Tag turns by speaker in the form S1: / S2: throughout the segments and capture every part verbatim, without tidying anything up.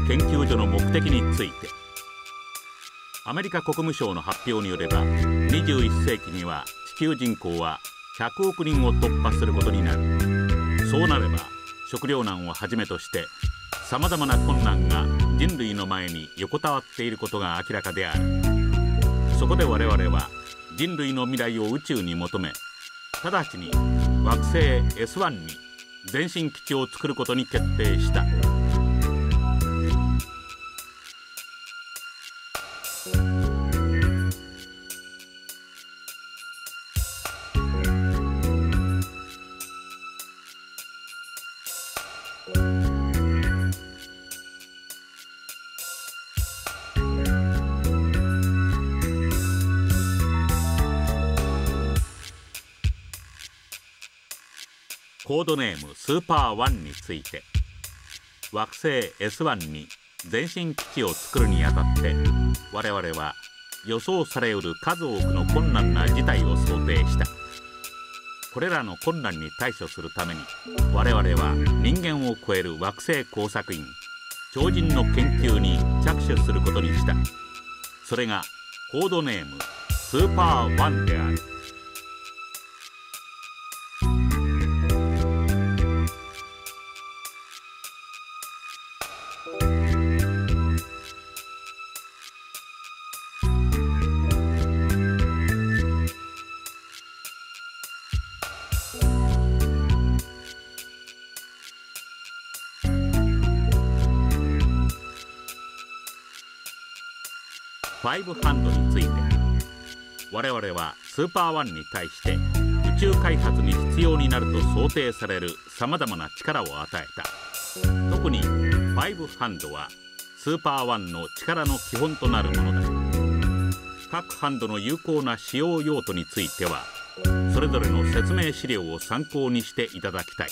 S1: 研究所の目的について、アメリカ国務省の発表によればにじゅういっせいきには地球人口はひゃくおくにんを突破することになる。そうなれば食糧難をはじめとしてさまざまな困難が人類の前に横たわっていることが明らかである。そこで我々は人類の未来を宇宙に求め、直ちに惑星 エスワン に前進基地を作ることに決定した。コードネームスーパーワンについて、惑星 エスワン に前進基地を作るにあたって我々は予想されうる数多くの困難な事態を想定した。これらの困難に対処するために我々は人間を超える惑星工作員超人の研究に着手することにした。それがコードネームスーパーワンである。ファイブハンドについて我々はスーパーワンに対して宇宙開発に必要になると想定されるさまざまな力を与えた。特にファイブハンドはスーパーワンの力の基本となるものだ。各ハンドの有効な使用用途についてはそれぞれの説明資料を参考にしていただきたい。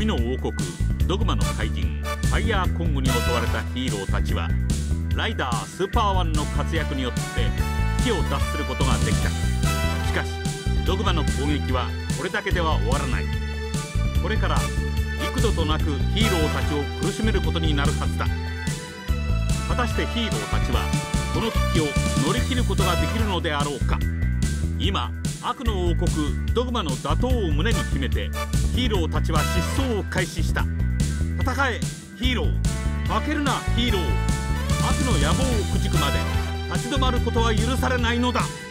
S1: 闇の王国ドグマの怪人ファイヤーコングに襲われたヒーローたちはライダースーパーワンの活躍によって危機を脱することができた。しかしドグマの攻撃はこれだけでは終わらない。これから幾度となくヒーローたちを苦しめることになるはずだ。果たしてヒーローたちはこの危機を乗り切ることができるのであろうか。今悪の王国ドグマの打倒を胸に秘めてヒーローたちは疾走を開始した。戦えヒーロー、負けるなヒーロー。悪の野望をくじくまで立ち止まることは許されないのだ。